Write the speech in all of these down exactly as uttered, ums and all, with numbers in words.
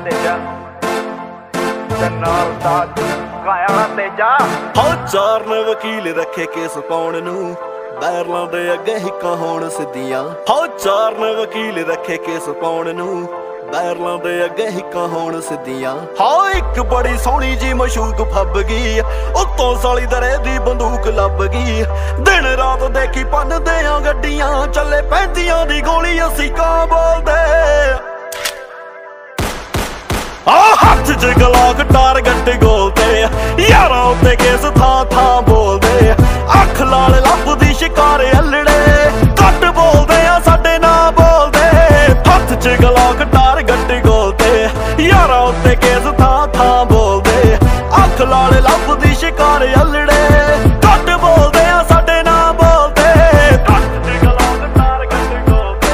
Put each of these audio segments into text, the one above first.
तेजा ते नाल दा काया तेजा। हो चार ने वकील रखे केस पाउण नूं, बैरलां दे अगे हिक्कां होण सिद्धियां। हो चार ने वकील रखे केस पाउण नूं, बैरलां दे अगे हिक्कां होण सिद्धियां। हाँ एक बड़ी सोहनी जी मशूक फब गई, उत्तों साली दरे दी बंदूक लभ गई। दिन रात देखी पन्नदे आ गड्डियां, चले पैंतियां दी गोली असी कां बोलदे। आ हत्थ च गलाक टारगेट गोलते, यारां उत्ते केस थां थां बोलदे। अख लाल लभदी शिकारे अल्लड़े, घट बोलदे आ साडे ना बोलदे। हत्थ च गलाक टारगेट गोलते, यारां उत्ते केस थां थां बोलदे। अख लाल लभदी शिकारे अल्लड़े, घट बोलदे आ साडे ना बोलदे। हत्थ च गलाक टारगेट गोलते,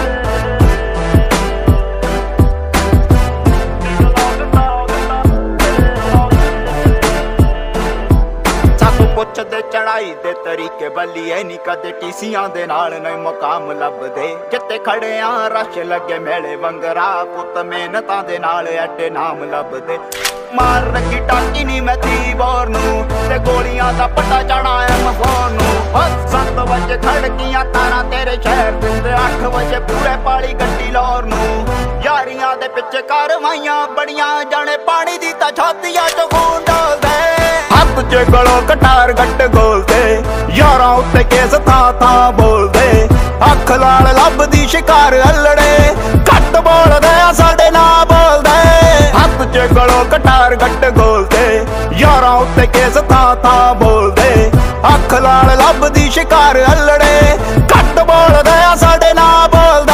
पुछदे चढ़ाई दे तरीके बल्लीए नी कदे टीसियां दे नाल नहीं मुकाम लभदे। जिते खड़े आ रश लगे मेले वंगरा, पुत मेहनतां दे नाल एडे नाम लभदे। मार रखी टाकी नी मैं थी बोर नूं, ते गोलियां दा पट्टा चढ़ा है मफोन नूं। सत्त बजे खड़कियां तारां तेरे शहर दे, अठ बजे पूरे पाली गड्डी लाहौर नूं। यारियां दे पिछे कारवाइयां बड़ियां, जाने पानी दी तां छातियां च खून डोलदे। हत्थ च गलो कटार गट गोलते, यारां उत्ते केस थां थां बोलदे। अख लाल लभदी शिकार अल्लड़े, घट बोलदे आ साडे ना बोलदे। हत्थ च गलो कटार गट गोलते, यारां उत्ते केस थां थां बोलदे। अख लाल लभदी शिकार अल्लड़े, घट बोलदे आ साडे ना बोलदे।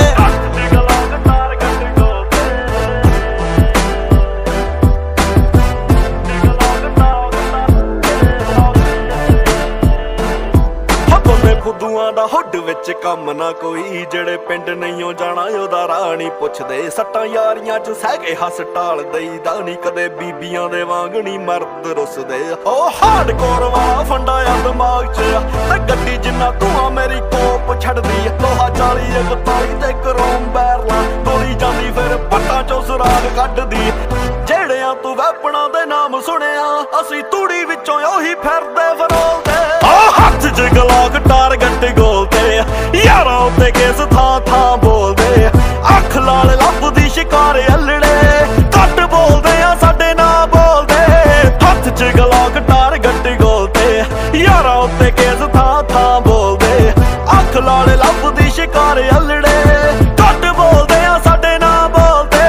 खुदुआं दा हुड विच कम ना कोई, जेड़े पिंड नहीं जाना ओदा राह नहीं पुछदे। सट्टां यारियां च सहगे हस टाल दईदा नी, कदे बीबियां दे वांग नी मर्द रुसदे। ओ हार्डकोर वा फंडाया दिमाग च, ते गड्डी जिन्ना धुआं मेरी कोप छड़दी। लोहा चाली इकताली ते करोम बैरला, गोली जांदी फिर पट्टां चों सुराग कड्डदी। जेड़ियां तू वैपणां दे नाम सुनिया, असी तूड़ी विचों ओही फिरदे फरोलदे। हत्थ च गलाक टारगेट गोलते, यारां उत्ते केस थां थां बोलदे। अख लाल लभदी शिकारे अल्लड़े, घट बोलदे आ साडे ना बोलदे। हत्थ च गलाक टारगेट गोलते, यारां उत्ते केस थां थां बोलदे। अख लाल लभदी शिकारे अल्लड़े, घट बोलदे आ साडे ना बोलदे।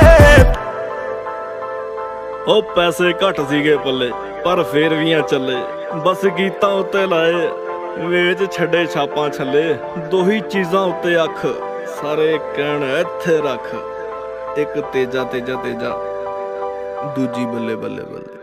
ओ पैसे घट सीगे पल्ले, पर फेर भी चले। बस गीतां उत्ते लाए, वेच छड़े छापां छले। दो ही चीज़ां उत्ते अख, सारे कहण इत्थे रख। एक तेजा तेजा तेजा, दूजी बल्ले बल्ले बल्ले।